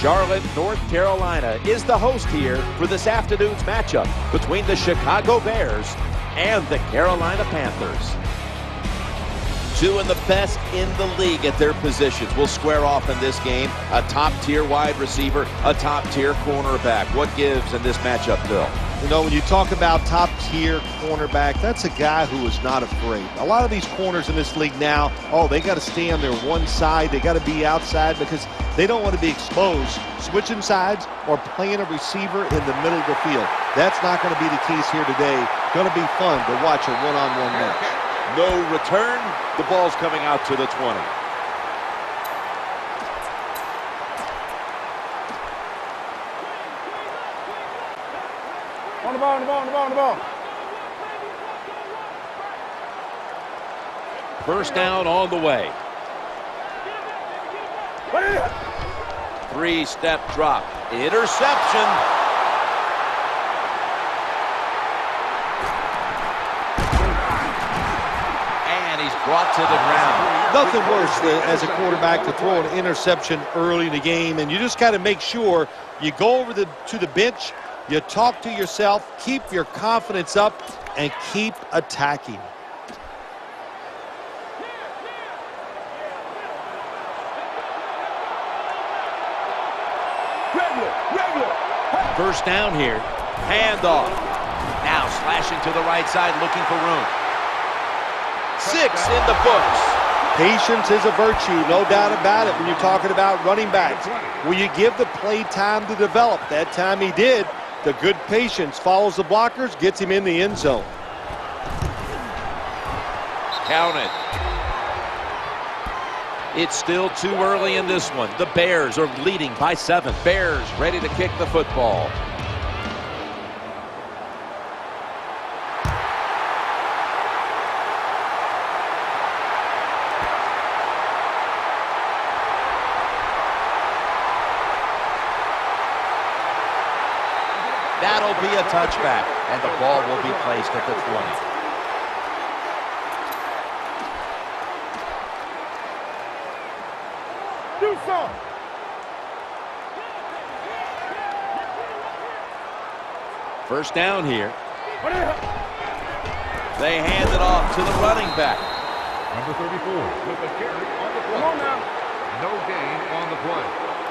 Charlotte, North Carolina is the host here for this afternoon's matchup between the Chicago Bears and the Carolina Panthers. Two of the best in the league at their positions will square off in this game. A top-tier wide receiver, a top-tier cornerback. What gives in this matchup, Phil? You know, when you talk about top-tier cornerback, that's a guy who is not afraid. A lot of these corners in this league now, they got to stay on their one side. They got to be outside because they don't want to be exposed, switching sides or playing a receiver in the middle of the field. That's not going to be the case here today. Going to be fun to watch a one-on-one match. No return. The ball's coming out to the 20. On the ball, on the ball, on the ball, on the ball. First down on the way. Three-step drop. Interception. And he's brought to the ground. Nothing worse than, as a quarterback, to throw an interception early in the game, and you just got to make sure you go over to the bench, you talk to yourself, keep your confidence up, and keep attacking. First down here. Handoff. Now slashing to the right side, looking for room. 6 in the books. Patience is a virtue, no doubt about it, when you're talking about running backs. Will you give the play time to develop? That time he did. The good patience follows the blockers, gets him in the end zone. Counted. It's still too early in this one. The Bears are leading by 7. Bears ready to kick the football. That'll be a touchback, and the ball will be placed at the 20. First down here. They hand it off to the running back. Number 34 with the carry on the play. Come on now. No gain on the play.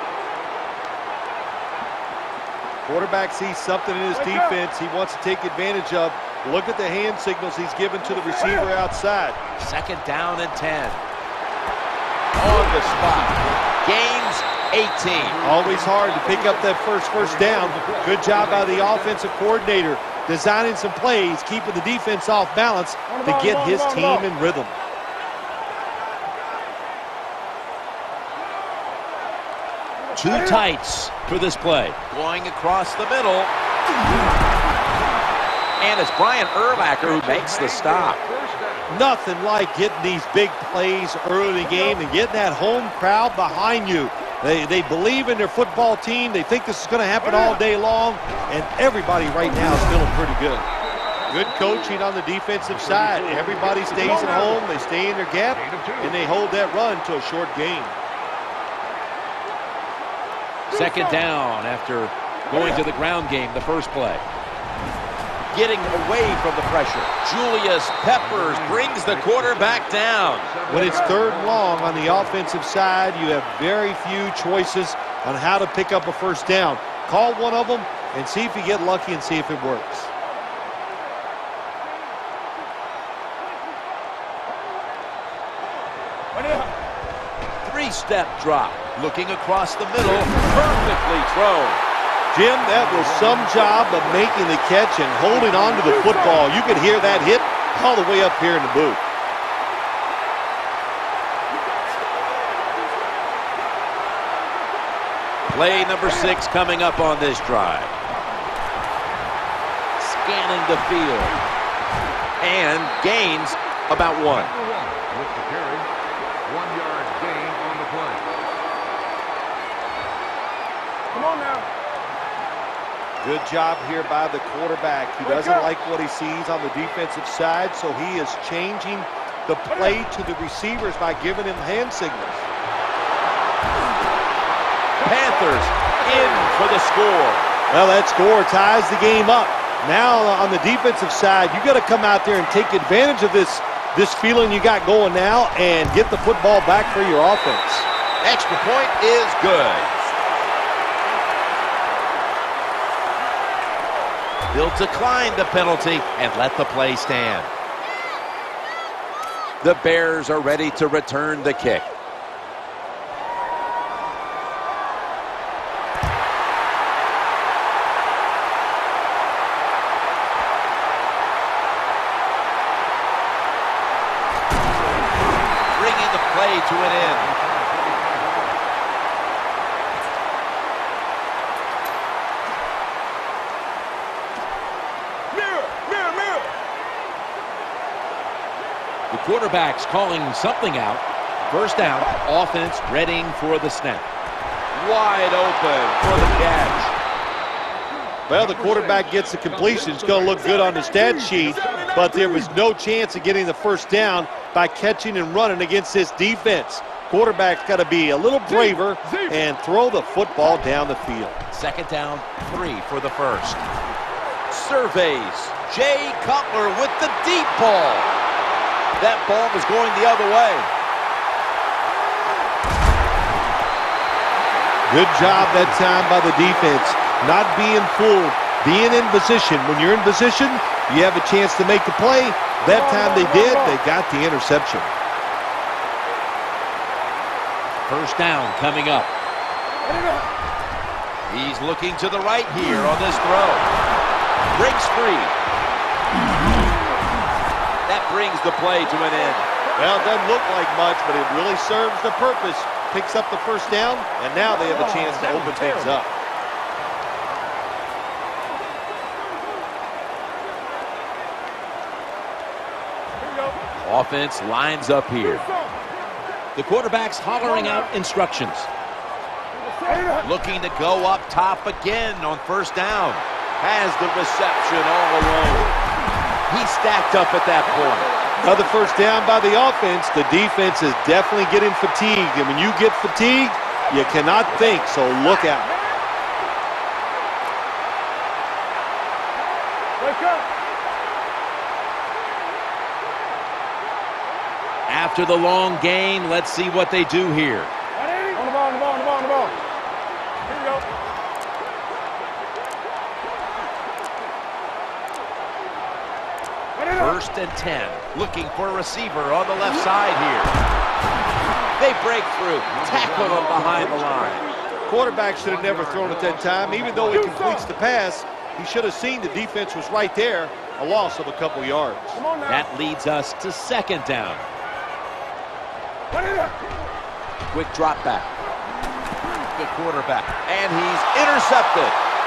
Quarterback sees something in his defense he wants to take advantage of. Look at the hand signals he's given to the receiver outside. Second down and 10. On the spot. Gains 18. Always hard to pick up that first down. Good job by the offensive coordinator designing some plays, keeping the defense off balance to get his team in rhythm. Two tights for this play. Going across the middle. And it's Brian Urlacher who makes the stop. Nothing like getting these big plays early in the game and getting that home crowd behind you. They believe in their football team. They think this is going to happen all day long, and everybody right now is feeling pretty good. Good coaching on the defensive side. Everybody stays at home, they stay in their gap, and they hold that run to a short gain. Second down after going to the ground game the first play. Getting away from the pressure. Julius Peppers brings the quarterback down. When it's third and long on the offensive side, you have very few choices on how to pick up a first down. Call one of them and see if you get lucky and see if it works. Three-step drop. Looking across the middle. Perfectly thrown. Jim, that was some job of making the catch and holding on to the football. You could hear that hit all the way up here in the booth. Play number 6 coming up on this drive. Scanning the field. And gains about 1. With the carry, 1-yard gain on the play. Come on now. Good job here by the quarterback. He doesn't like what he sees on the defensive side, so he is changing the play to the receivers by giving him hand signals. Panthers Panthers in for the score. Well, that score ties the game up. Now on the defensive side, you got to come out there and take advantage of this feeling you got going now and get the football back for your offense. Extra point is good. They'll decline the penalty and let the play stand. The Bears are ready to return the kick. Bringing the play to an end. The quarterback's calling something out. First down, offense readying for the snap. Wide open for the catch. Well, the quarterback gets the completion. It's going to look good on the stat sheet, but there was no chance of getting the first down by catching and running against this defense. Quarterback's got to be a little braver and throw the football down the field. Second down, 3 for the first. Surveys. Jay Cutler with the deep ball. That ball was going the other way. Good job that time by the defense. Not being fooled, being in position. When you're in position, you have a chance to make the play. That time they did, they got the interception. First down coming up. He's looking to the right here on this throw. Breaks free. That brings the play to an end. Well, it doesn't look like much, but it really serves the purpose. Picks up the first down, and now they have a chance to open things up. Offense lines up here. The quarterback's hollering out instructions. Looking to go up top again on first down. Has the reception all alone. He's stacked up at that point. Another first down by the offense. The defense is definitely getting fatigued. And when you get fatigued, you cannot think, so look out. Wake up. After the long gain, let's see what they do here. On the ball, on the ball, on the ball, on the ball. Here we go. First and 10. Looking for a receiver on the left side here. They break through. Tackle him behind the line. Quarterback should have never thrown it that time. Even though he completes the pass, he should have seen the defense was right there. A loss of a couple yards. Come on now. That leads us to second down. Quick drop back. The quarterback. And he's intercepted.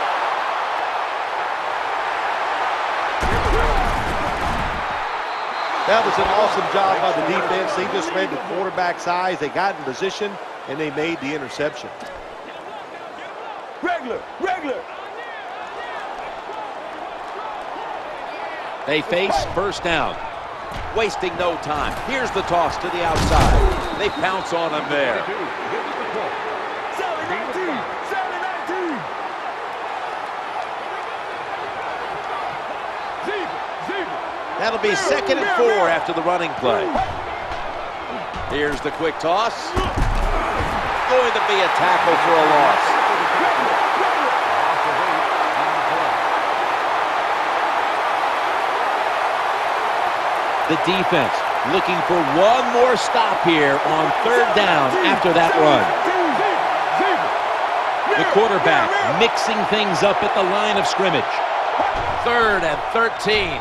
That was an awesome job by the defense. They just read the quarterback's eyes. They got in position, and they made the interception. Regular, regular. They face first down. Wasting no time. Here's the toss to the outside. They pounce on him there. That'll be 2nd and 4 after the running play. Here's the quick toss. Going to be a tackle for a loss. The defense looking for one more stop here on third down after that run. The quarterback mixing things up at the line of scrimmage. 3rd and 13.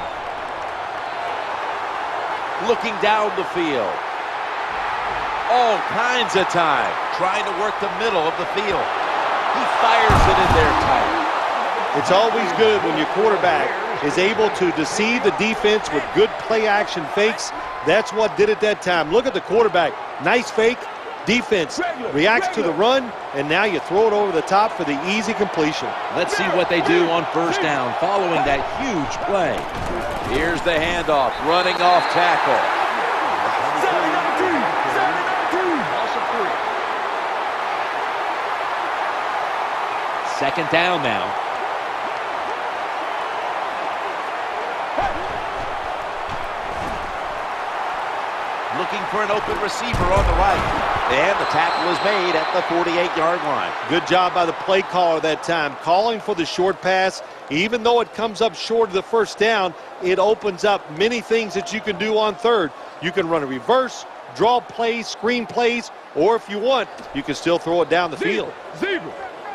Looking down the field. All kinds of time. Trying to work the middle of the field. He fires it in there tight. It's always good when your quarterback is able to deceive the defense with good play-action fakes. That's what did it that time. Look at the quarterback. Nice fake. Defense reacts to the run, and now you throw it over the top for the easy completion. Let's see what they do on first down following that huge play. Here's the handoff, running off tackle. Second down now. Looking for an open receiver on the right. And the tackle is made at the 48-yard line. Good job by the play caller that time, calling for the short pass. Even though it comes up short of the first down, it opens up many things that you can do on third. You can run a reverse, draw plays, screen plays, or if you want, you can still throw it down the field. Zebra.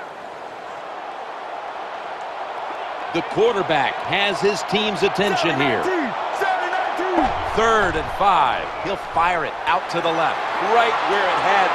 The quarterback has his team's attention here. 3rd and 5. He'll fire it out to the left, right where it had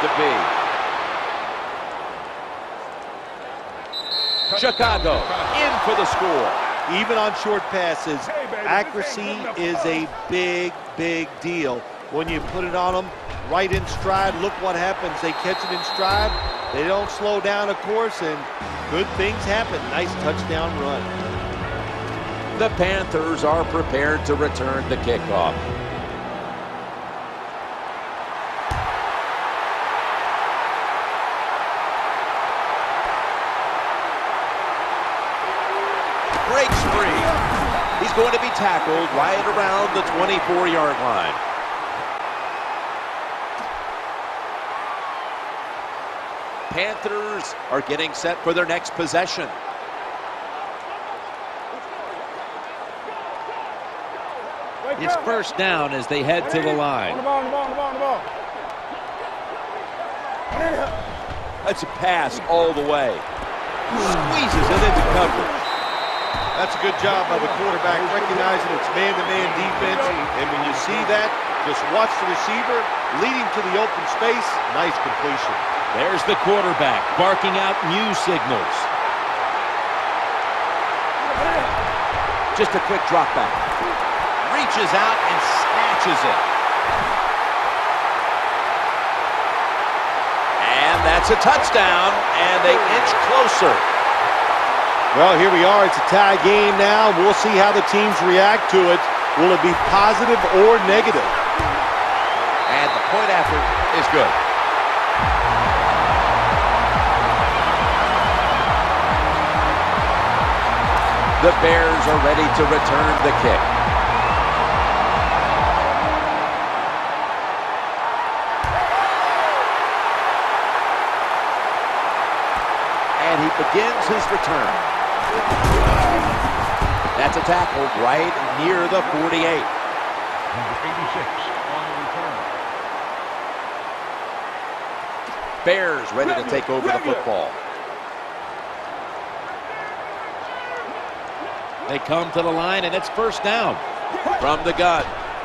to be. Chicago in for the score. Even on short passes, accuracy is a big, big deal. When you put it on them right in stride, look what happens. They catch it in stride. They don't slow down, of course, and good things happen. Nice touchdown run. The Panthers are prepared to return the kickoff. Breaks free. He's going to be tackled right around the 24-yard line. Panthers are getting set for their next possession. It's first down as they head to the line. On the ball. That's a pass all the way. Squeezes it into coverage. That's a good job by the quarterback, recognizing it's man-to-man defense. And when you see that, just watch the receiver leading to the open space. Nice completion. There's the quarterback barking out new signals. Just a quick drop back. Reaches out and snatches it. And that's a touchdown, and they inch closer. Well, here we are. It's a tie game now. We'll see how the teams react to it. Will it be positive or negative? And the point after is good. The Bears are ready to return the kick. And he begins his return. That's a tackle right near the 48. Number 86 on the return. Bears ready to take over the football. They come to the line, and it's first down from the gun.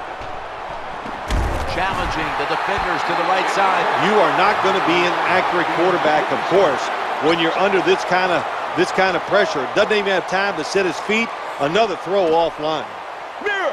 Challenging the defenders to the right side. You are not going to be an accurate quarterback, of course, when you're under this kind of pressure. Doesn't even have time to set his feet. Another throw offline. Mirror.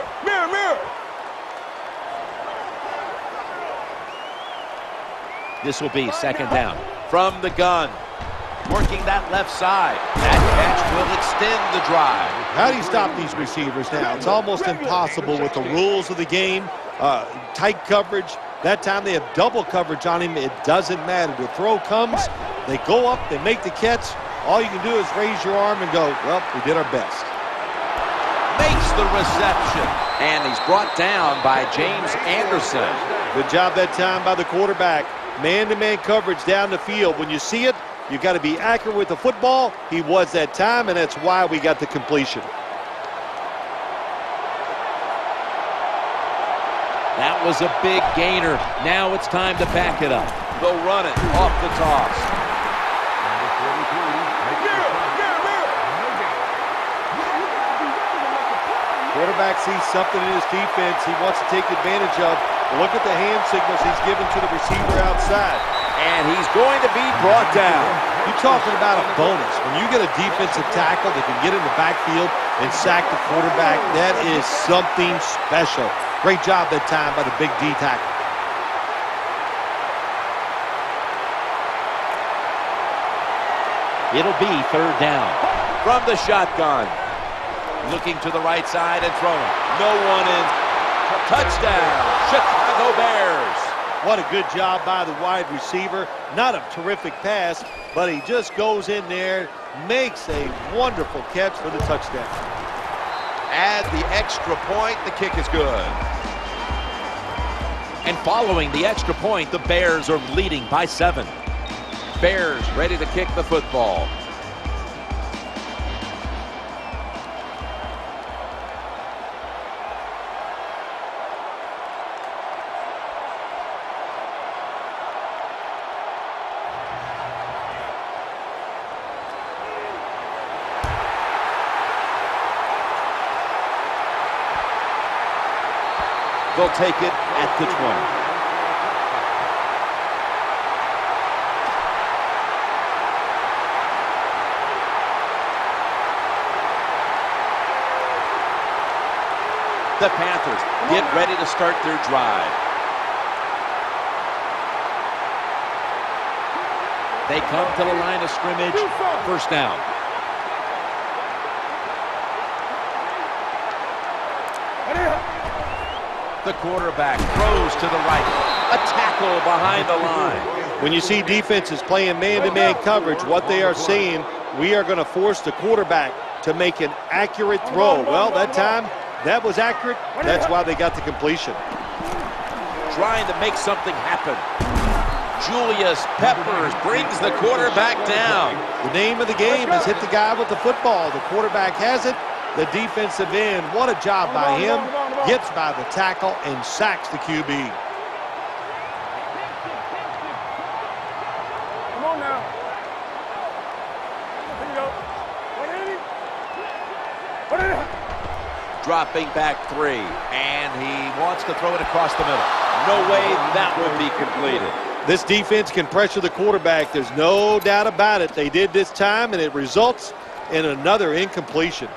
This will be second down from the gun. Working that left side. That catch will extend the drive. How do you stop these receivers now? It's almost impossible with the rules of the game. Tight coverage. That time they have double coverage on him. It doesn't matter. The throw comes. They go up. They make the catch. All you can do is raise your arm and go, well, we did our best. Makes the reception. And he's brought down by James Anderson. Good job that time by the quarterback. Man-to-man coverage down the field. When you see it, you got to be accurate with the football. He was that time, and that's why we got the completion. That was a big gainer. Now it's time to back it up. They'll run it off the toss. Number 43 makes the Quarterback sees something in his defense he wants to take advantage of. Look at the hand signals he's given to the receiver outside. And he's going to be brought down. You're talking about a bonus. When you get a defensive tackle that can get in the backfield and sack the quarterback, that is something special. Great job that time by the big D tackle. It'll be third down. From the shotgun. Looking to the right side and throwing. No one in. Touchdown, Chicago Bears. What a good job by the wide receiver. Not a terrific pass, but he just goes in there, makes a wonderful catch for the touchdown. Add the extra point, the kick is good. And following the extra point, the Bears are leading by 7. Bears ready to kick the football. They'll take it at the 20. The Panthers get ready to start their drive. They come to the line of scrimmage. First down. The quarterback throws to the right. A tackle behind the line. When you see defenses playing man-to-man coverage, what they are saying, we are going to force the quarterback to make an accurate throw. Well, that time, that was accurate. That's why they got the completion. Trying to make something happen. Julius Peppers brings the quarterback down. The name of the game is hit the guy with the football. The quarterback has it. The defensive end, what a job by him. Gets by the tackle and sacks the QB. Come on now. Here you go. Dropping back 3, and he wants to throw it across the middle. No way that will be completed. This defense can pressure the quarterback. There's no doubt about it. They did this time, and it results in another incompletion.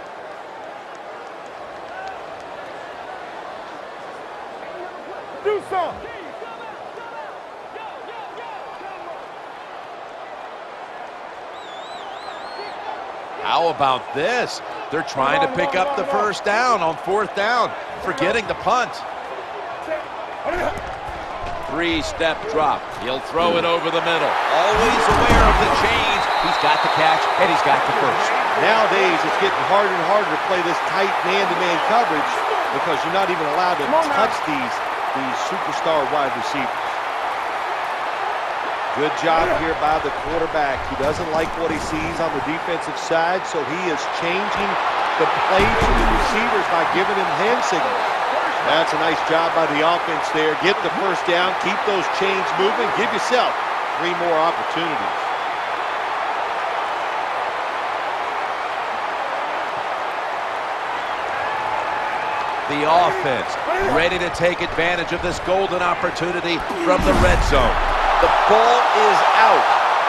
Do something. How about this? They're trying to pick up the first down on 4th down, forgetting the punt. 3-step drop. He'll throw it over the middle. Always aware of the change. He's got the catch, and he's got the first. Nowadays, it's getting harder and harder to play this tight man-to-man coverage because you're not even allowed to touch these superstar wide receivers. Good job here by the quarterback. He doesn't like what he sees on the defensive side, so he is changing the play to the receivers by giving him hand signals. That's a nice job by the offense there. Get the first down, keep those chains moving, give yourself 3 more opportunities. The offense ready to take advantage of this golden opportunity from the red zone. The ball is out.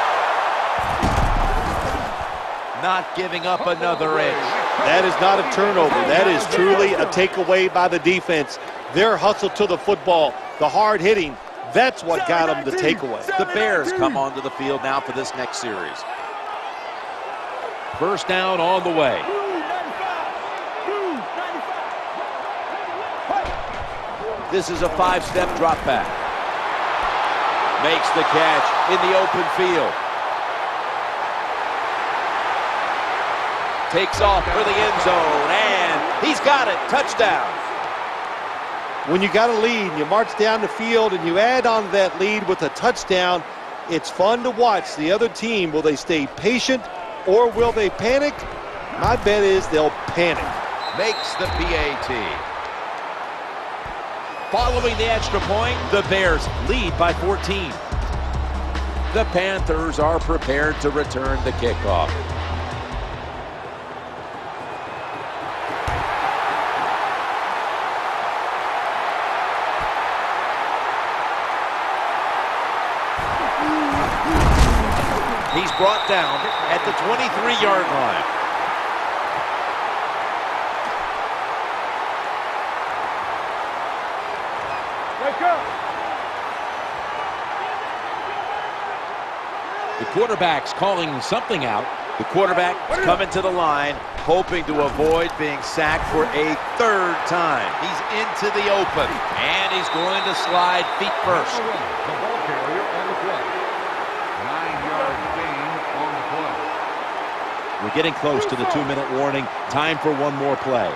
Not giving up another inch. That is not a turnover. That is truly a takeaway by the defense. Their hustle to the football, the hard hitting, that's what got them the takeaway. The Bears come onto the field now for this next series. First down on the way. This is a 5-step drop back. Makes the catch in the open field. Takes off for the end zone, and he's got it. Touchdown. When you got a lead and you march down the field and you add on that lead with a touchdown, it's fun to watch the other team. Will they stay patient or will they panic? My bet is they'll panic. Makes the PAT. Following the extra point, the Bears lead by 14. The Panthers are prepared to return the kickoff. He's brought down at the 23-yard line. The quarterback's calling something out. The quarterback is coming to the line, hoping to avoid being sacked for a third time. He's into the open, and he's going to slide feet first. The ball carrier on the play. 9-yard gain on the play. We're getting close to the 2-minute warning. Time for one more play.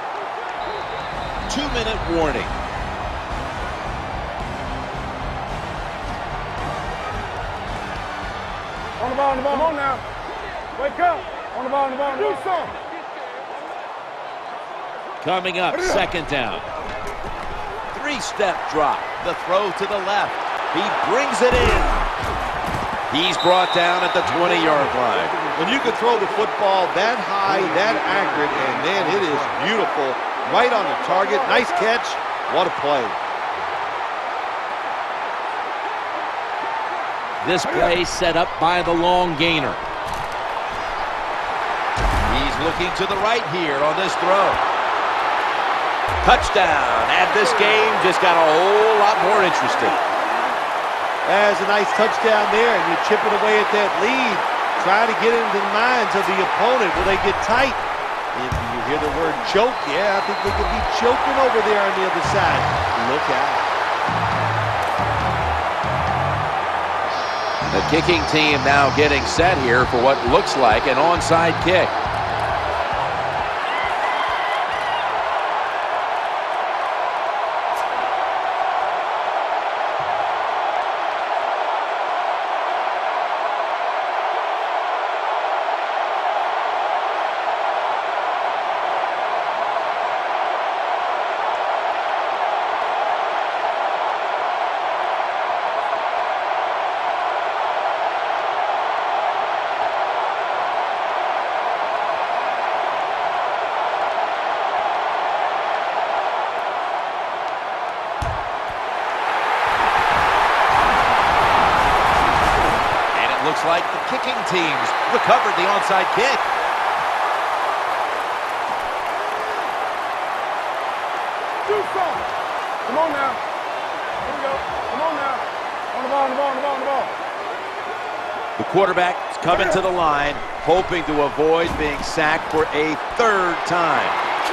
2-minute warning. On the ball, on the ball. Come on now. Wake up. On the ball, on the ball. Do something. Coming up, second down. 3-step drop. The throw to the left. He brings it in. He's brought down at the 20-yard line. When you can throw the football that high, that accurate, and man, it is beautiful. Right on the target. Nice catch. What a play. This play set up by the long gainer. He's looking to the right here on this throw. Touchdown. And this game just got a whole lot more interesting. That's a nice touchdown there, and you're chipping away at that lead. Trying to get into the minds of the opponent. Will they get tight? If you hear the word choke, yeah, I think they could be choking over there on the other side. Look out. The kicking team now getting set here for what looks like an onside kick. Looks like the kicking teams recovered the onside kick. Do something. Come on now. Here we go. Come on now. On the ball, on the ball, on the ball, on the ball. The quarterback is coming to the line, hoping to avoid being sacked for a third time.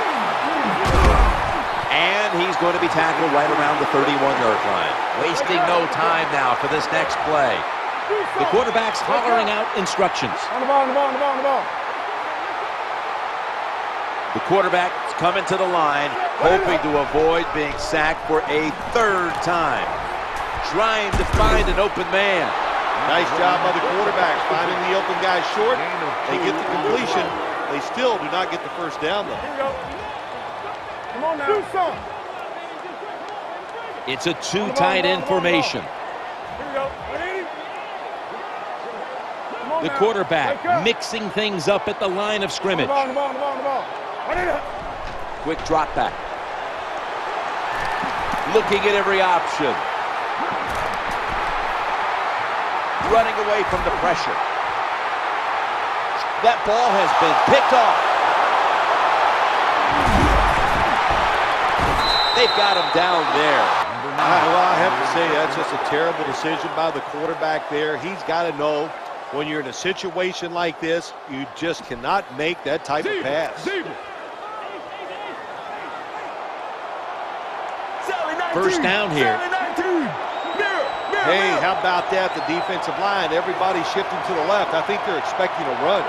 And he's going to be tackled right around the 31-yard line. Wasting no time now for this next play. The quarterback's hollering out instructions. On the ball, on the ball, on the ball, on the ball. The quarterback is coming to the line, hoping to avoid being sacked for a third time. Trying to find an open man. Nice job by the quarterback finding the open guy short. They get the completion. They still do not get the first down, though. Here we go. Come on now. Do something. It's a two tight end formation. Here we go. The quarterback mixing things up at the line of scrimmage. On the ball, on the ball, on the ball. Quick drop back. Looking at every option. Running away from the pressure. That ball has been picked off. They've got him down there. Well, I have to say that's just a terrible decision by the quarterback there. He's got to know when you're in a situation like this, you just cannot make that type of pass. First down here. Hey, how about that? The defensive line, everybody shifting to the left. I think they're expecting a run.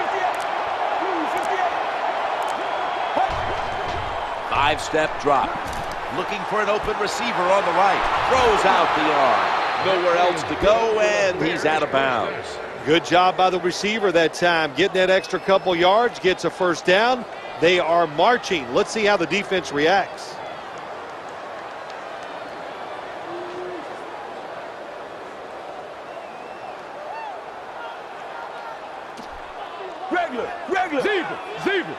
5-step drop. Looking for an open receiver on the right. Throws out the arm. Nowhere else to go, and he's out of bounds. Good job by the receiver that time. Getting that extra couple yards, gets a first down. They are marching. Let's see how the defense reacts. Regular. Zebra.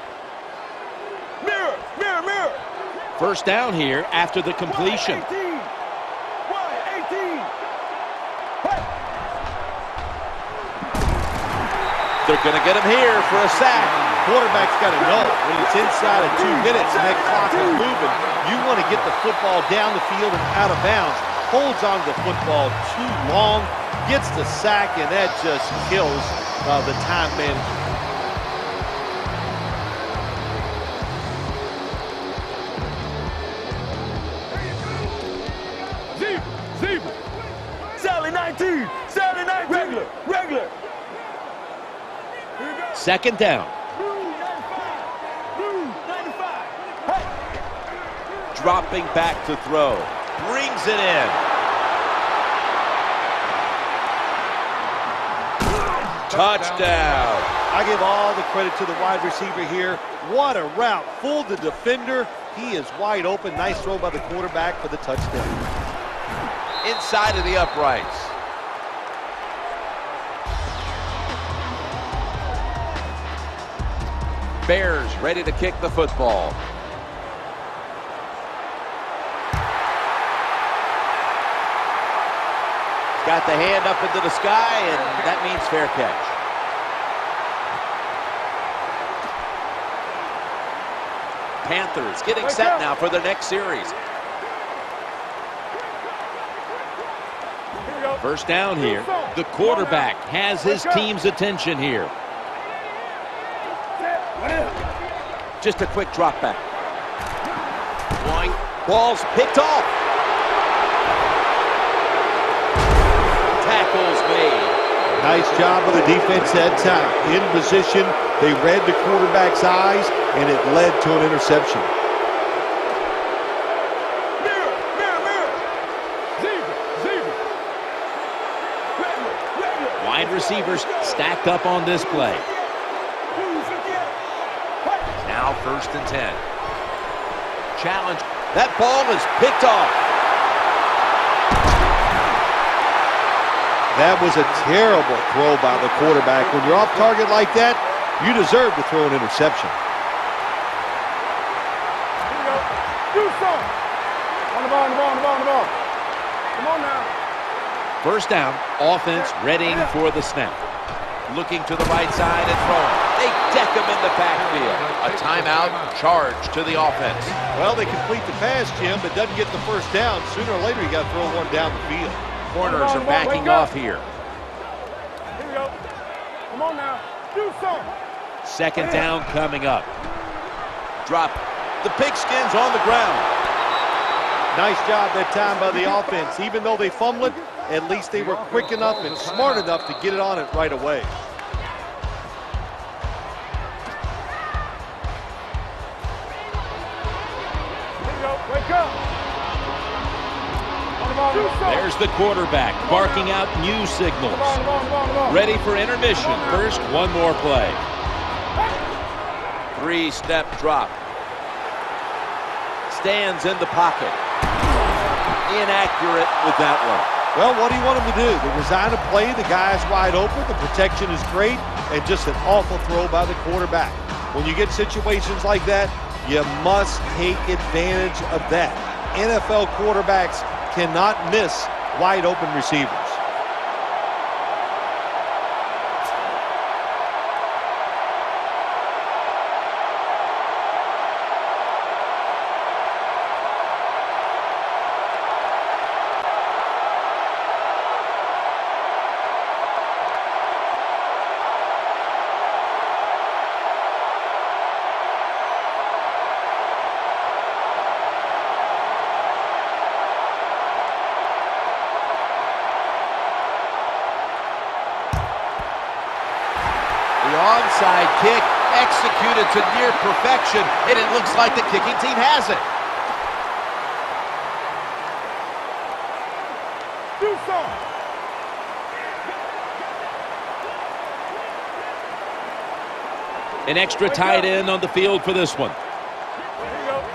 Mirror. First down here after the completion. 118. They're going to get him here for a sack. Quarterback's got to know when it's inside of 2 minutes and that clock is moving, you want to get the football down the field and out of bounds. Holds on to the football too long, gets the sack, and that just kills the time management. Zebra. Sally 19. Sally 19. Regular. Second down. Dropping back to throw. Brings it in. Touchdown. I give all the credit to the wide receiver here. What a route. Fooled the defender. He is wide open. Nice throw by the quarterback for the touchdown. Inside of the uprights. Bears ready to kick the football. Got the hand up into the sky, and that means fair catch. Panthers getting set now for their next series. First down here. The quarterback has his team's attention here. Just a quick drop back. Ball's picked off. Tackles made. Nice job of the defense that time. In position, they read the quarterback's eyes, and it led to an interception. Wide receivers stacked up on this play. Now 1st and 10. Challenge. That ball is picked off. That was a terrible throw by the quarterback. When you're off target like that, you deserve to throw an interception. Here we go. Do something. On the ball. Come on now. First down, offense readying for the snap. Looking to the right side and throwing. They deck him in the backfield. A timeout charge to the offense. Well, they complete the pass, Jim, but doesn't get the first down. Sooner or later, you got to throw one down the field. Corners are backing off here. Here we go. Come on now. Do something. Second down coming up. Drop. The pigskin's on the ground. Nice job that time by the offense. Even though they fumbled it, at least they were quick enough and smart enough to get it on it right away. Here we go. Wake up. There's the quarterback barking out new signals. Ready for intermission. First, one more play. 3-step drop. Stands in the pocket. Inaccurate with that one. Well, what do you want him to do? The design of play, the guy's wide open, the protection is great, and just an awful throw by the quarterback. When you get situations like that, you must take advantage of that. NFL quarterbacks cannot miss wide open receivers. Onside kick executed to near perfection, and it looks like the kicking team has it. Do something. An extra tight end on the field for this one. Here we go.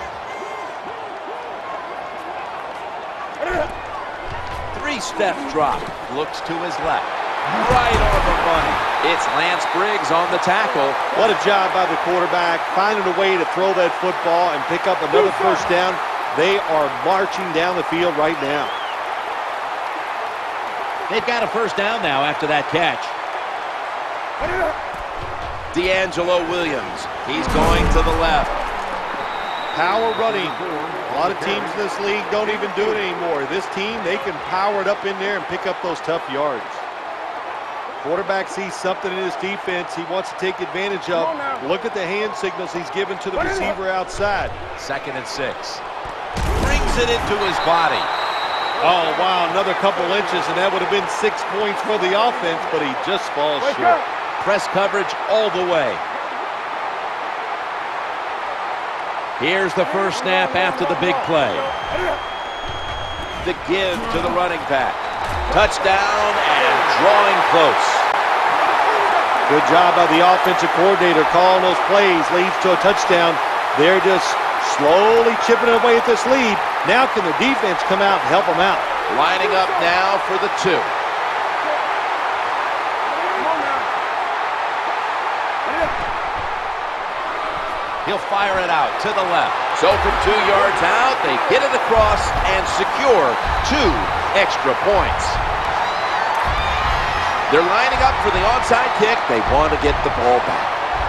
3-step drop. Looks to his left. Right on the money. It's Lance Briggs on the tackle. What a job by the quarterback, finding a way to throw that football and pick up another first down. They are marching down the field right now. They've got a first down now after that catch. D'Angelo Williams. He's going to the left. Power running. A lot of teams in this league don't even do it anymore. This team, they can power it up in there and pick up those tough yards. Quarterback sees something in his defense he wants to take advantage of. Look at the hand signals he's given to the receiver outside. 2nd and 6. Brings it into his body. Oh, wow, another couple inches, and that would have been 6 points for the offense, but he just falls short. Press coverage all the way. Here's the first snap after the big play. The give to the running back. Touchdown and drawing close. Good job by the offensive coordinator calling those plays. Leads to a touchdown. They're just slowly chipping away at this lead. Now can the defense come out and help them out? Lining up now for the 2. He'll fire it out to the left. So from 2 yards out, they get it across and secure 2 extra points. They're lining up for the onside kick. They want to get the ball back.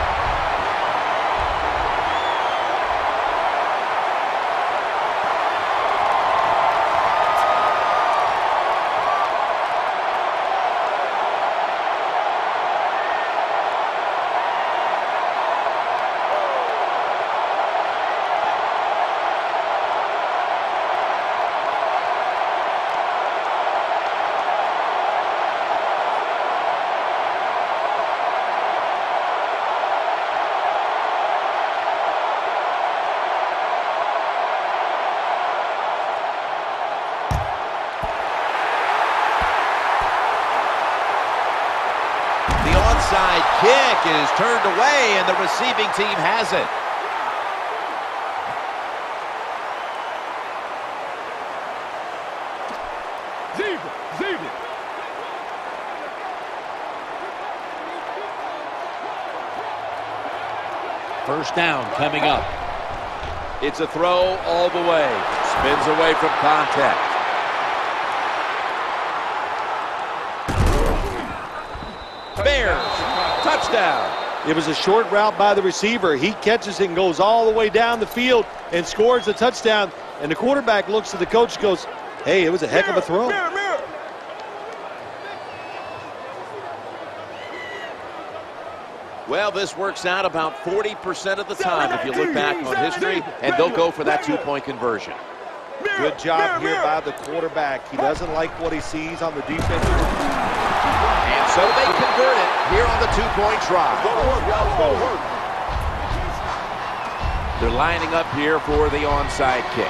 Onside kick is turned away, and the receiving team has it. Zebra. First down coming up. It's a throw all the way. Spins away from contact. Bears, touchdown. It was a short route by the receiver. He catches it and goes all the way down the field and scores a touchdown. And the quarterback looks at the coach and goes, hey, it was a heck of a throw. Well, this works out about 40% of the time if you look back on history, and they'll go for that 2-point conversion. Good job here by the quarterback. He doesn't like what he sees on the defense. And so they convert it here on the 2-point try. They're lining up here for the onside kick.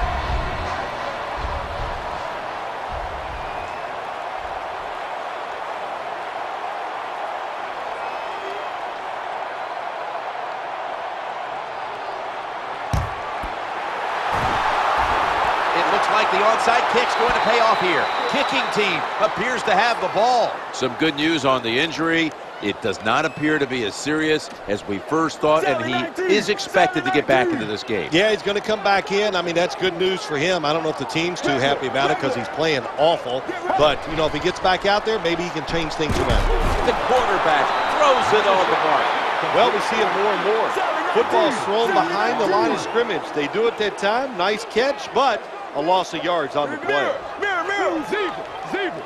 Like the onside kick's going to pay off here. Kicking team appears to have the ball. Some good news on the injury. It does not appear to be as serious as we first thought, and he is expected to get back into this game. Yeah, he's going to come back in. I mean, that's good news for him. I don't know if the team's too happy about it because he's playing awful. But, you know, if he gets back out there, maybe he can change things around. The quarterback throws it on the mark. Well, we see it more and more. Football's thrown behind the line of scrimmage. They do it that time. Nice catch, but a loss of yards on the play. Zebra.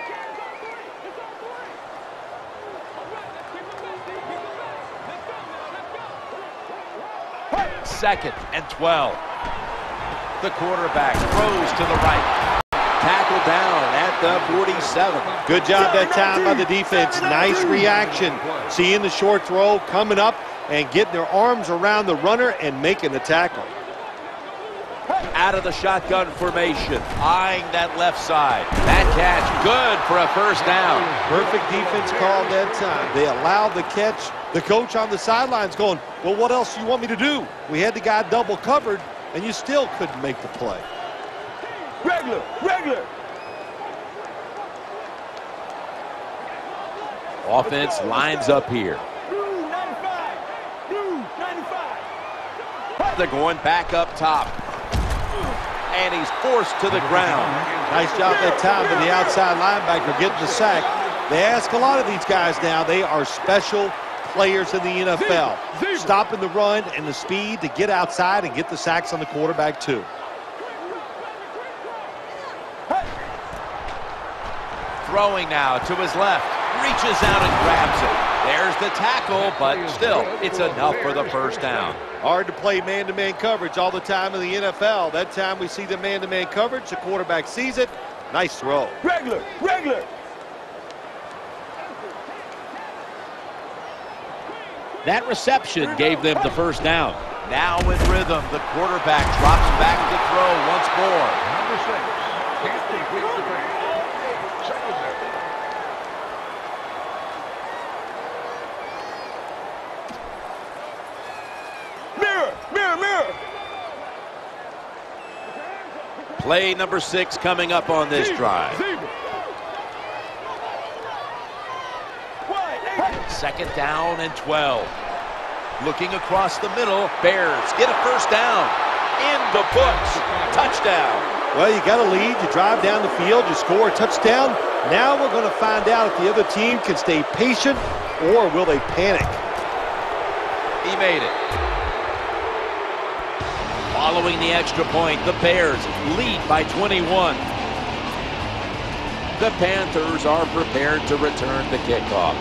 2nd and 12. The quarterback throws to the right. Tackle down at the 47. Good job that time by the defense. Nice reaction. Seeing the short throw coming up and getting their arms around the runner and making the tackle. Out of the shotgun formation, eyeing that left side. That catch good for a first down. Perfect defense call that time. They allowed the catch. The coach on the sidelines going, well, what else do you want me to do? We had the guy double covered, and you still couldn't make the play. Regular. Offense lines up here. Blue 95. They're going back up top. And he's forced to the ground. Nice job that time by the outside linebacker getting the sack. They ask a lot of these guys now. They are special players in the NFL. Stopping the run and the speed to get outside and get the sacks on the quarterback too. Throwing now to his left. reaches out and grabs it. There's the tackle, but still, it's enough for the first down. Hard to play man-to-man coverage all the time in the NFL. That time we see the man-to-man coverage, the quarterback sees it. Nice throw. Regular, regular. That reception gave them the first down. Now in rhythm, the quarterback drops back to throw once more. Number 6. Can't complete the pass. Second down. Mirror, mirror, mirror. Play number 6 coming up on this drive. Zebra. Second down and 12. Looking across the middle, Bears get a first down. In the books, touchdown. Well, you got a lead, you drive down the field, you score a touchdown. Now we're going to find out if the other team can stay patient or will they panic. He made it. Following the extra point, the Bears lead by 21. The Panthers are prepared to return the kickoff.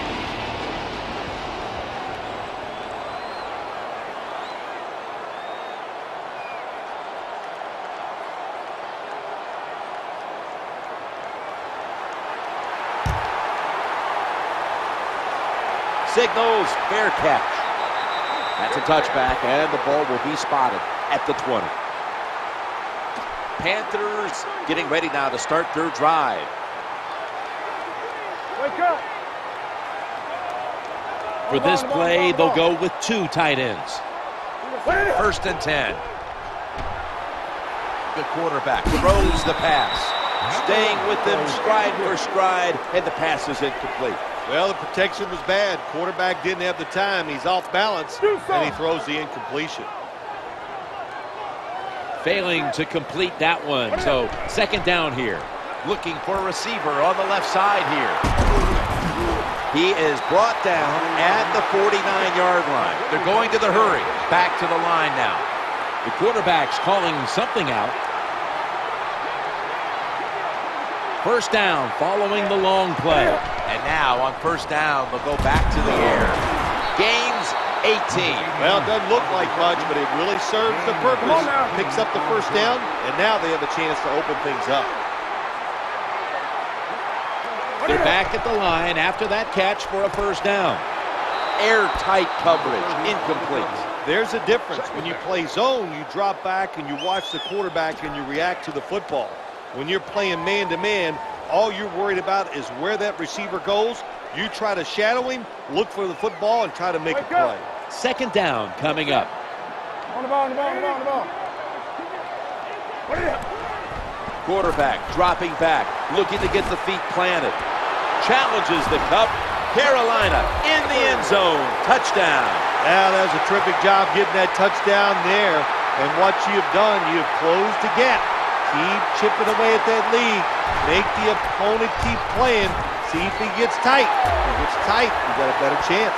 Signals fair catch. That's a touchback, and the ball will be spotted at the 20. Panthers getting ready now to start their drive. Wake up. For this play, they'll go with 2 tight ends. First and 10. The quarterback throws the pass. Staying with them stride for stride, and the pass is incomplete. Well, the protection was bad. Quarterback didn't have the time. He's off balance, and he throws the incompletion. Failing to complete that one, so second down here. Looking for a receiver on the left side here. He is brought down at the 49-yard line. They're going to the hurry. Back to the line now. The quarterback's calling something out. First down following the long play. And now on first down, they'll go back to the air. Gains 18. Well, it doesn't look like much, but it really serves the purpose. Picks up the first down, and now they have a chance to open things up. They're back at the line after that catch for a first down. Airtight coverage, incomplete. There's a difference. When you play zone, you drop back and you watch the quarterback and you react to the football. When you're playing man-to-man, all you're worried about is where that receiver goes. You try to shadow him, look for the football, and try to make a play. Second down coming up. On the ball, on the ball, on the ball, on the ball. Quarterback dropping back, looking to get the feet planted. Challenges the cup. Carolina in the end zone. Touchdown. Now, that was a terrific job getting that touchdown there. And what you've done, you've closed the gap. Keep chipping away at that lead. Make the opponent keep playing. See if he gets tight. If it's tight, you got a better chance.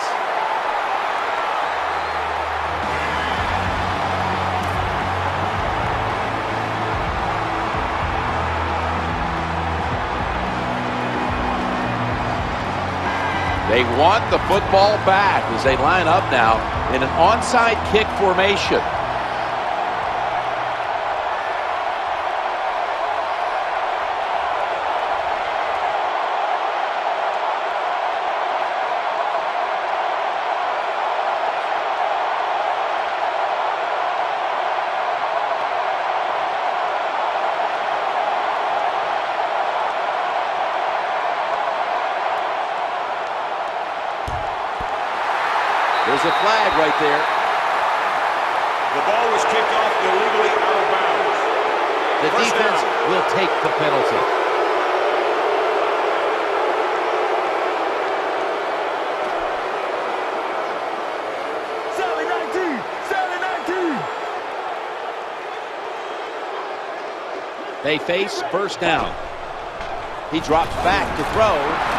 They want the football back as they line up now in an onside kick formation. There's a flag right there. The ball was kicked off illegally out of bounds. The defense will take the penalty. Sally 19! Sally 19! They face first down. He drops back to throw.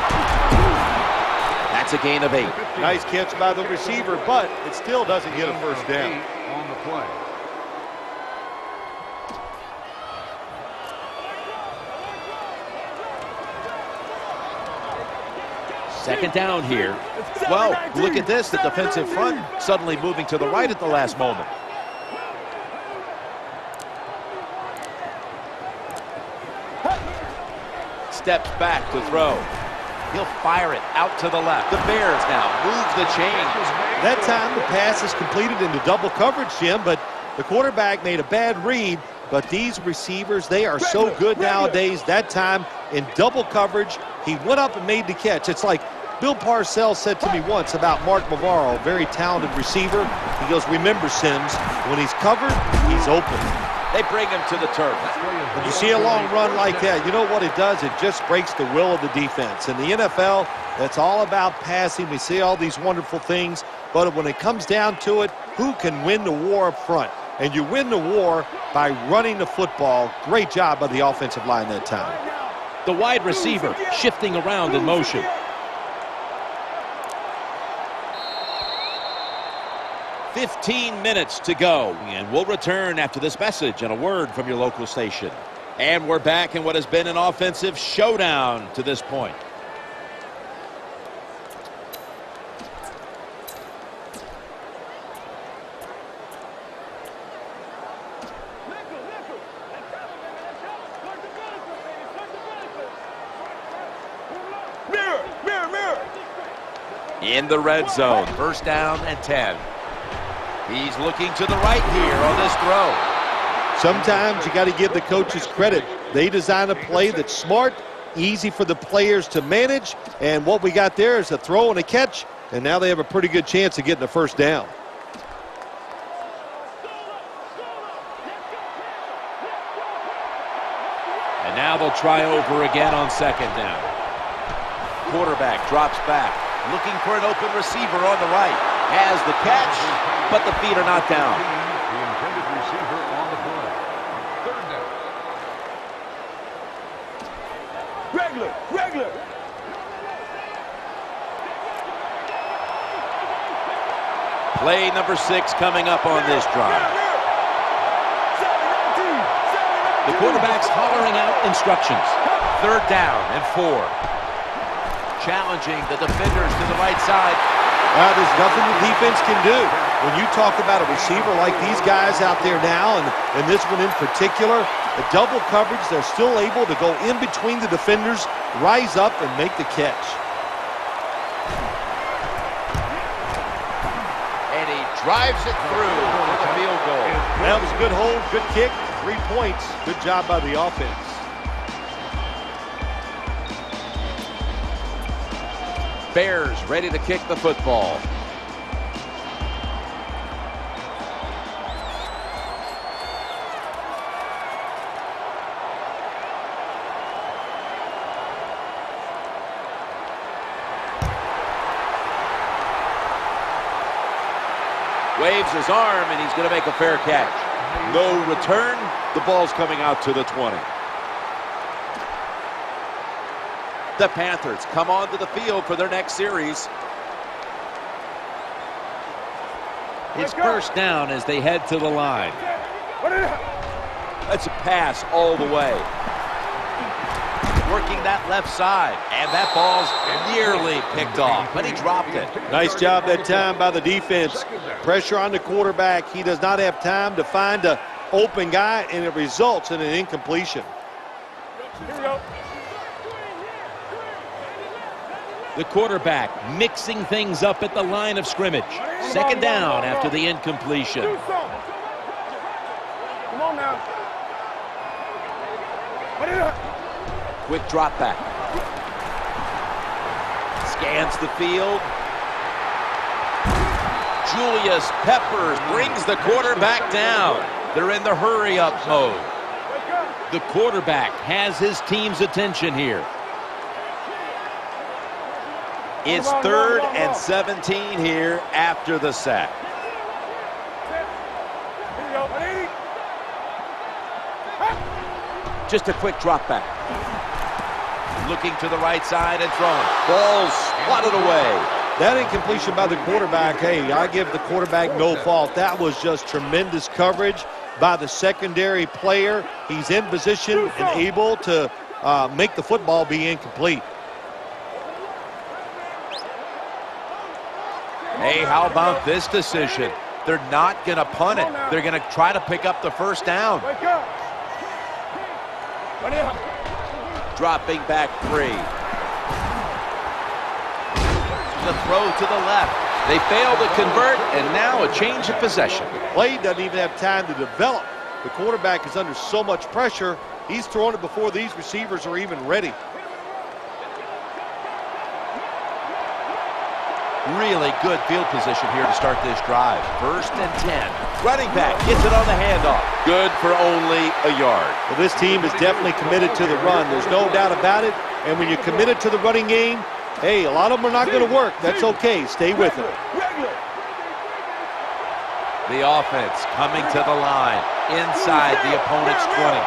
That's a gain of 8. Nice catch by the receiver, but it still doesn't get a first down. On the play. Second down here. Well, look at this. The defensive front suddenly moving to the right at the last moment. Steps back to throw. He'll fire it out to the left. The Bears now move the chains. That time the pass is completed into double coverage, Jim, but the quarterback made a bad read. But these receivers, they are so good nowadays. That time in double coverage, he went up and made the catch. It's like Bill Parcells said to me once about Mark Bavaro, a very talented receiver. He goes, remember, Sims, when he's covered, he's open. They bring him to the turf. When you see a long run like that, you know what it does? It just breaks the will of the defense. In the NFL, that's all about passing. We see all these wonderful things. But when it comes down to it, who can win the war up front? And you win the war by running the football. Great job by the offensive line that time. The wide receiver shifting around in motion. "15 minutes to go, and we'll return after this message and a word from your local station. And we're back in what has been an offensive showdown to this point. In the red zone, first down and 10. He's looking to the right here on this throw. Sometimes you got to give the coaches credit. They design a play that's smart, easy for the players to manage, and what we got there is a throw and a catch, and now they have a pretty good chance of getting a first down. And now they'll try over again on second down. Quarterback drops back, looking for an open receiver on the right. Has the catch, but the feet are not down. The intended receiver on the play. Third down. Regular. Play number 6 coming up on this drive. The quarterback's hollering out instructions. Third down and 4. Challenging the defenders to the right side. There's nothing the defense can do. When you talk about a receiver like these guys out there now, and this one in particular, the double coverage, they're still able to go in between the defenders, rise up, and make the catch. And he drives it through for the field goal. That was a good hold, good kick, 3 points. Good job by the offense. Bears ready to kick the football. Waves his arm, and he's going to make a fair catch. No return. The ball's coming out to the 20. The Panthers come onto the field for their next series. It's first down as they head to the line. That's a pass all the way. Working that left side, and that ball's nearly picked off, but he dropped it. Nice job that time by the defense. Pressure on the quarterback. He does not have time to find an open guy, and it results in an incompletion. Here we go. The quarterback mixing things up at the line of scrimmage. Second down after the incompletion. Do something. Come on now. Quick drop back. Scans the field. Julius Peppers brings the quarterback down. They're in the hurry-up mode. The quarterback has his team's attention here. It's 3rd and 17 here after the sack. Just a quick drop back. Looking to the right side and throwing. Ball swatted away. That incompletion by the quarterback, hey, I give the quarterback no fault. That was just tremendous coverage by the secondary player. He's in position and able to make the football be incomplete. Hey, how about this decision? They're not going to punt it. They're going to try to pick up the first down. Wake up. Ready up. Dropping back 3. The throw to the left. They fail to convert, and now a change of possession. Play doesn't even have time to develop. The quarterback is under so much pressure, he's throwing it before these receivers are even ready. Really good field position here to start this drive. 1st and 10. Running back gets it on the handoff. Good for only a yard. Well, this team is definitely committed to the run. There's no doubt about it. And when you're committed to the running game, hey, a lot of them are not going to work. That's okay. Stay with it. The offense coming to the line inside the opponent's 20.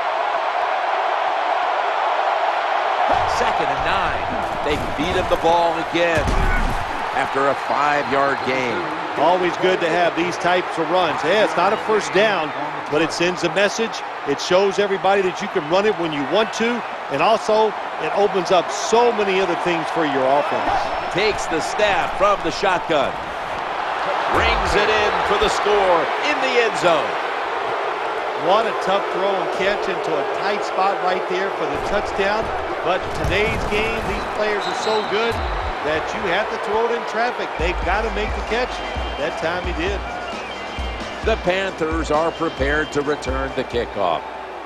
2nd and 9. They feed him the ball again after a 5-yard gain. Always good to have these types of runs. Hey, it's not a first down, but it sends a message. It shows everybody that you can run it when you want to, and also it opens up so many other things for your offense. Takes the snap from the shotgun. Brings it in for the score in the end zone. What a tough throw and catch into a tight spot right there for the touchdown. But in today's game, these players are so good that you have to throw it in traffic. They've got to make the catch. That time he did. The Panthers are prepared to return the kickoff.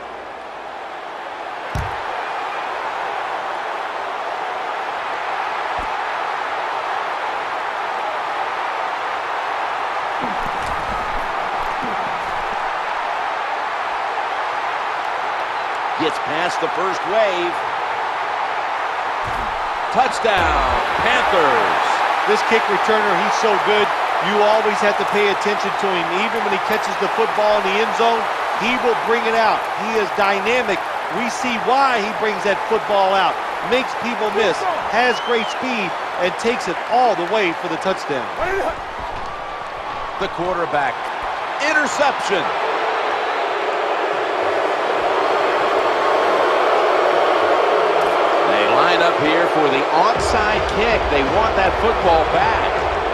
Gets past the first wave. Touchdown, Panthers. This kick returner, he's so good. You always have to pay attention to him. Even when he catches the football in the end zone, he will bring it out. He is dynamic. We see why he brings that football out. Makes people miss, has great speed, and takes it all the way for the touchdown. The quarterback. Interception. Line up here for the onside kick. They want that football back.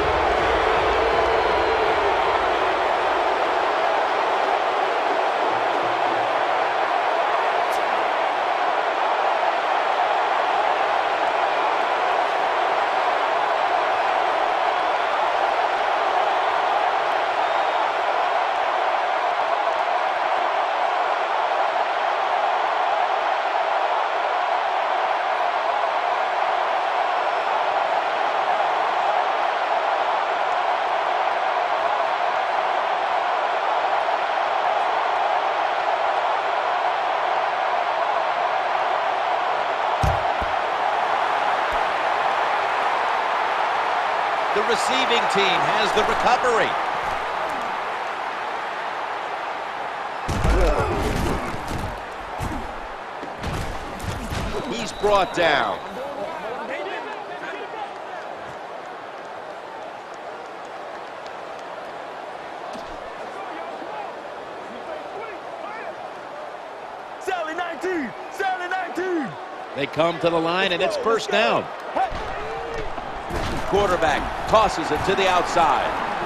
The receiving team has the recovery. He's brought down. Sally 19! Sally 19! They come to the line, and it's 1st down. Quarterback tosses it to the outside.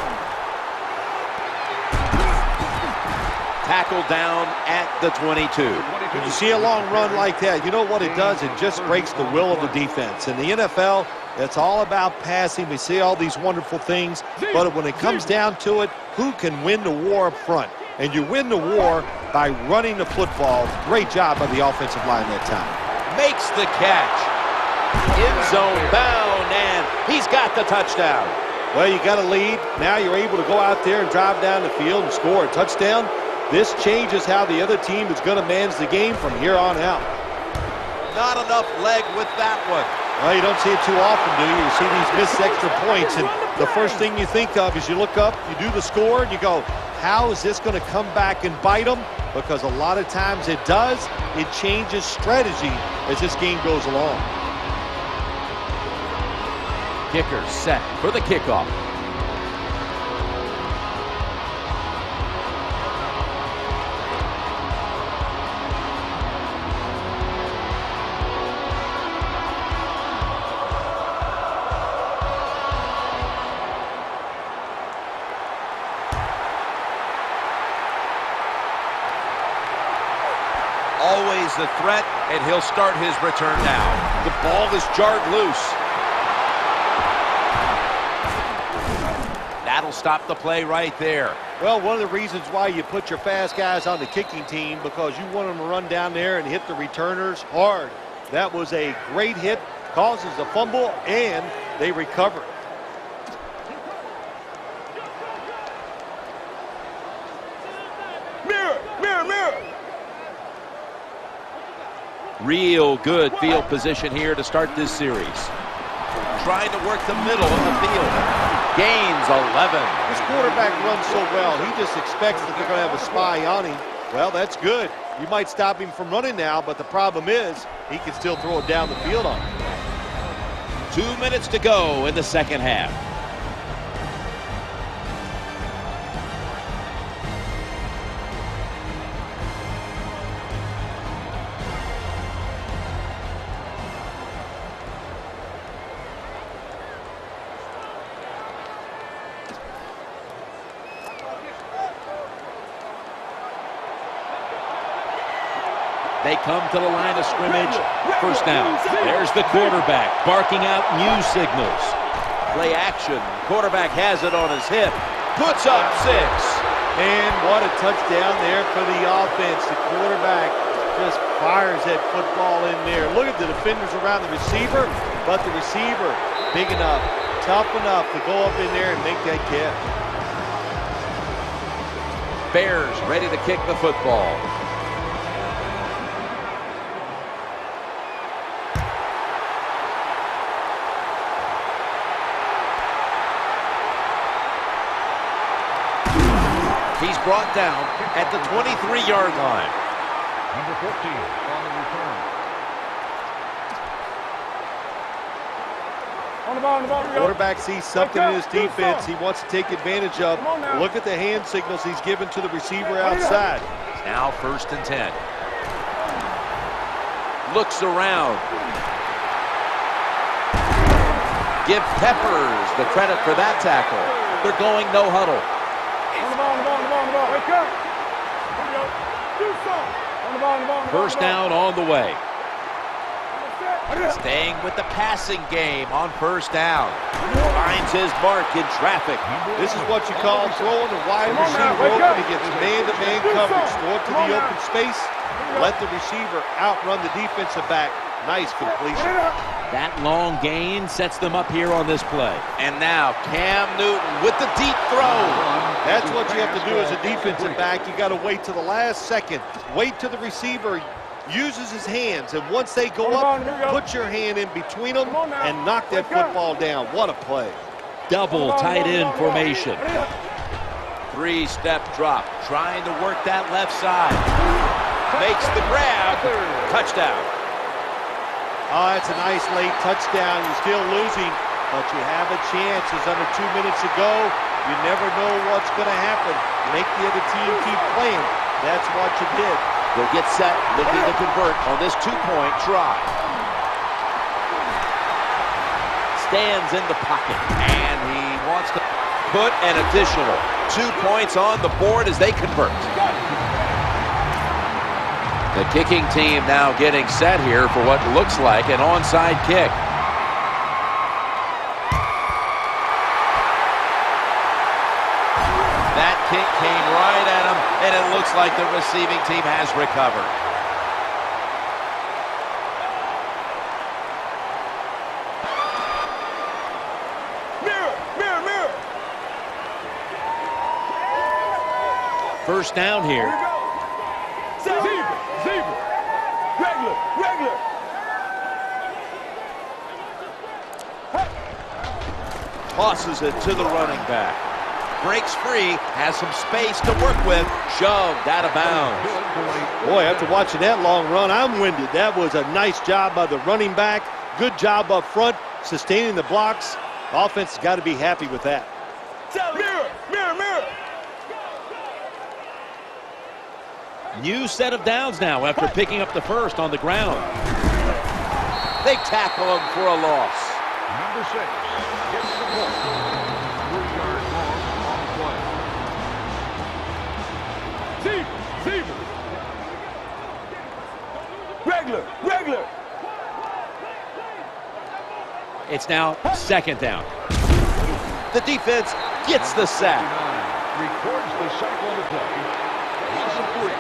Tackled down at the 22. When you see a long run like that, you know what it does? It just breaks the will of the defense. In the NFL, it's all about passing. We see all these wonderful things, but when it comes down to it, who can win the war up front? And you win the war by running the football. Great job by the offensive line that time. Makes the catch. End zone bound, and he's got the touchdown. Well, you got a lead. Now you're able to go out there and drive down the field and score a touchdown. This changes how the other team is going to manage the game from here on out. Not enough leg with that one. Well, you don't see it too often, do you? You see these missed extra points, and the first thing you think of is you look up, you do the score, and you go, how is this going to come back and bite them? Because a lot of times it does. It changes strategy as this game goes along. Kicker set for the kickoff. Always the threat, and he'll start his return now. The ball is jarred loose. That'll stop the play right there. Well, one of the reasons why you put your fast guys on the kicking team, because you want them to run down there and hit the returners hard. That was a great hit, causes a fumble, and they recover. Real good field position here to start this series. Trying to work the middle of the field. Gains 11. This quarterback runs so well, he just expects that they're going to have a spy on him. Well, that's good. You might stop him from running now, but the problem is he can still throw it down the field on him. 2 minutes to go in the second half. They come to the line of scrimmage. First down. There's the quarterback barking out new signals. Play action. Quarterback has it on his hip. Puts up 6. And what a touchdown there for the offense. The quarterback just fires that football in there. Look at the defenders around the receiver, but the receiver big enough, tough enough to go up in there and make that catch. Bears ready to kick the football. He's brought down at the 23-yard line. Number 14 on the return. On the ball, on the ball. Quarterback sees something in his defense he wants to take advantage of. Look at the hand signals he's given to the receiver outside. Now 1st and 10. Looks around. Give Peppers the credit for that tackle. They're going no huddle. On the ball, on the ball, on the ball, on the ball. Wake up. Here we go. Do something. On the ball, on the ball, on the ball. First down on the way. Set. Staying with the passing game on first down. Finds his mark in traffic. This is what you call throwing the wide receiver open against man-to-man coverage. Throw it to the open space. Let the receiver outrun the defensive back. Nice completion. That long gain sets them up here on this play. And now Cam Newton with the deep throw. That's what you have to do as a defensive back. You got to wait to the last second. Wait till the receiver uses his hands, and once they go up, put your hand in between them and knock that football down. What a play. Double tight end formation. 3-step drop, trying to work that left side. Makes the grab. Touchdown. Oh, that's a nice late touchdown. You're still losing, but you have a chance. There's under 2 minutes to go. You never know what's going to happen. Make the other team keep playing. That's what you did. They'll get set, looking to convert on this 2-point try. Stands in the pocket, and he wants to put an additional 2 points on the board as they convert. The kicking team now getting set here for what looks like an onside kick. That kick came right at him, and it looks like the receiving team has recovered. First down here. Zebra. Regular. Tosses it to the running back. Breaks free, has some space to work with. Shoved out of bounds. Boy, after watching that long run, I'm winded. That was a nice job by the running back. Good job up front, sustaining the blocks. Offense has got to be happy with that. Mirror. New set of downs now after picking up the first on the ground. They tackle him for a loss. Number 6 gets the ball. 3-yard loss on the play. Zebra. Regular. It's now second down. The defense gets the sack. Records the sack on the play. Loss of 3.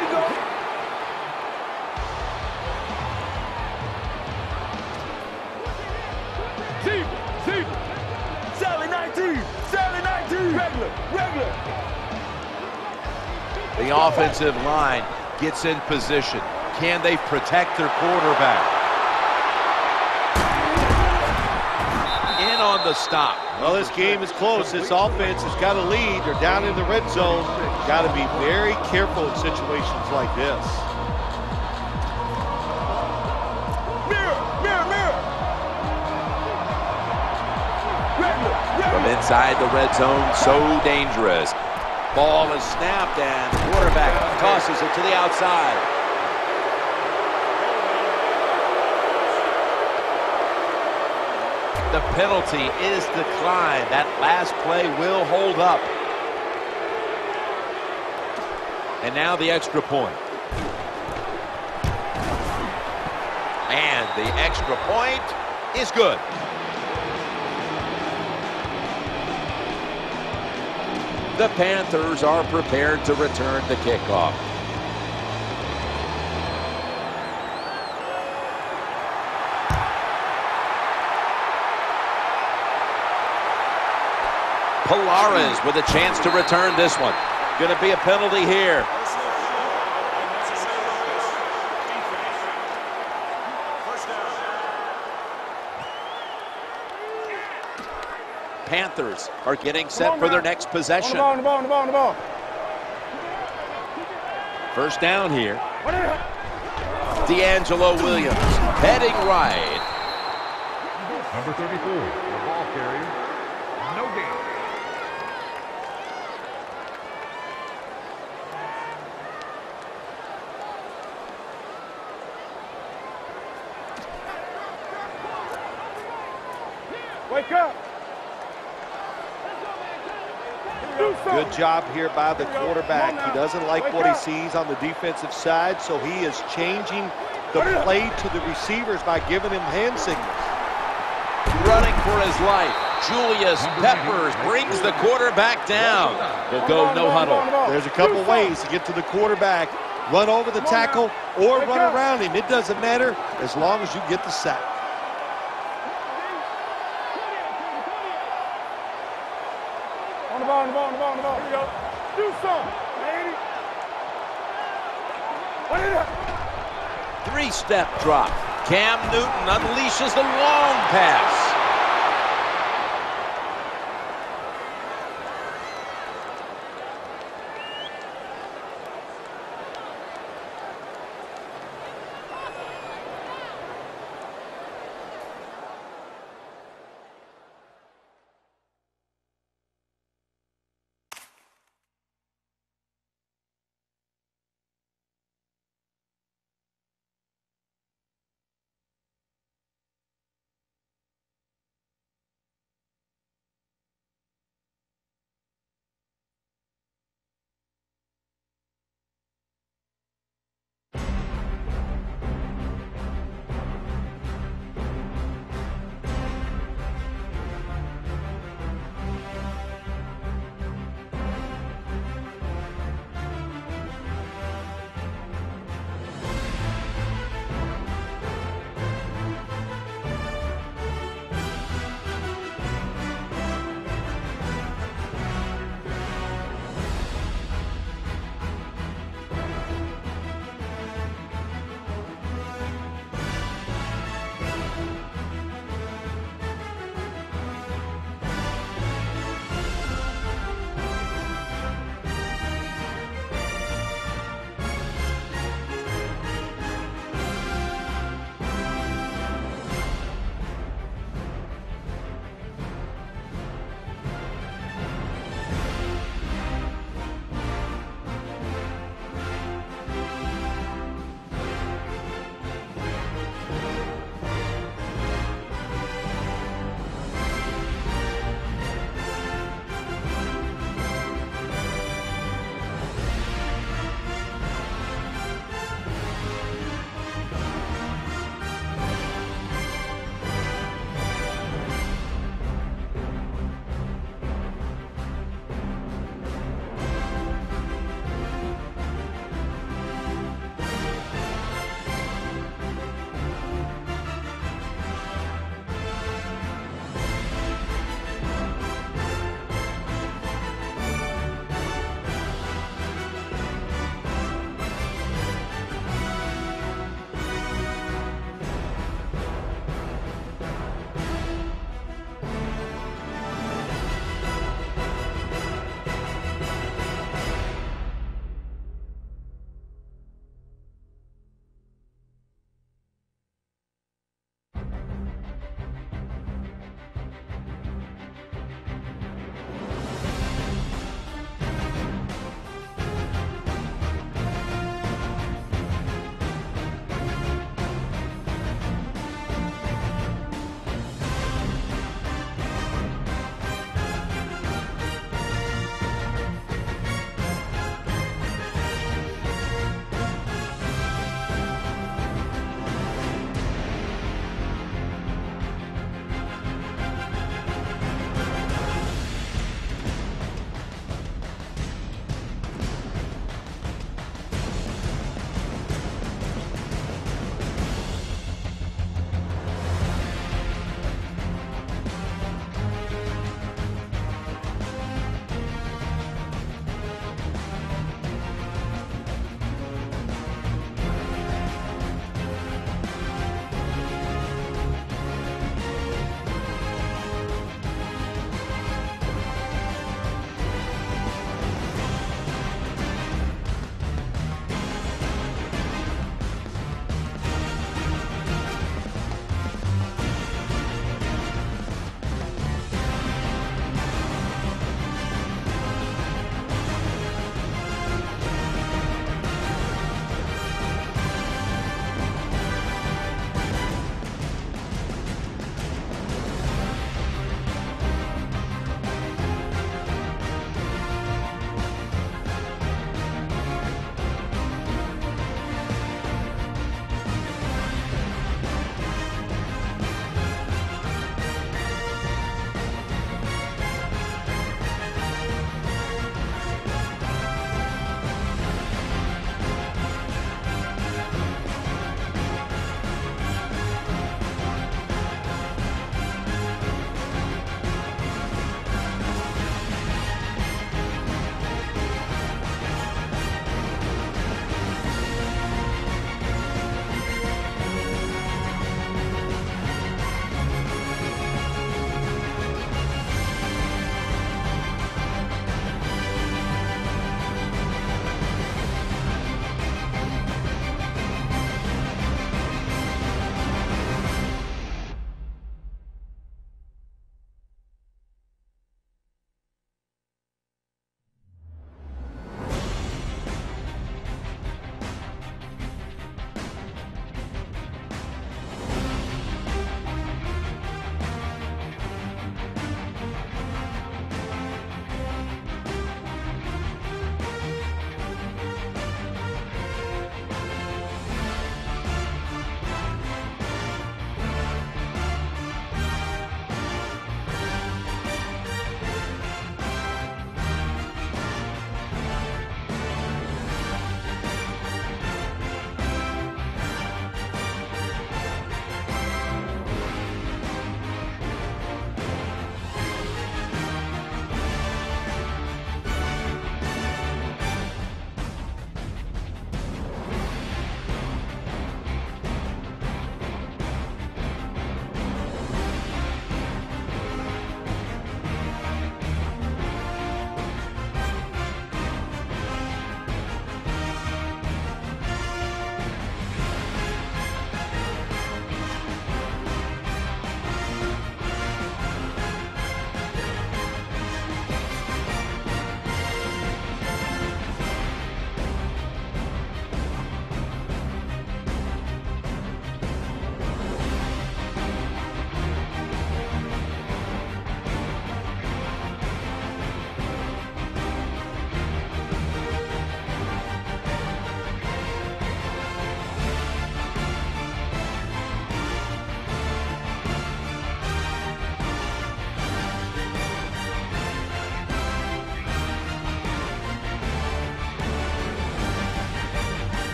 Sally 19. Regular. The offensive line gets in position. Can they protect their quarterback? In on the stop. Well, this game is close. This offense has got a lead. They're down in the red zone. Got to be very careful in situations like this. Mirror. From inside the red zone, so dangerous. Ball is snapped and the quarterback tosses it to the outside. The penalty is declined. That last play will hold up. And now the extra point. And the extra point is good. The Panthers are prepared to return the kickoff. Polaris with a chance to return this one. Going to be a penalty here. Panthers are getting set for their next possession. On the ball. First down here. D'Angelo Williams heading right. Number 34, the ball carrier. No gain. Wake up. Good job here by the quarterback. He doesn't like what he sees on the defensive side, so he is changing the play to the receivers by giving him hand signals. Running for his life. Julius Peppers brings the quarterback down. We'll go no huddle. There's a couple ways to get to the quarterback. Run over the tackle or run around him. It doesn't matter as long as you get the sack. On the ball. Here we go. Do something, lady. What is it? Three-step drop. Cam Newton unleashes the long pass.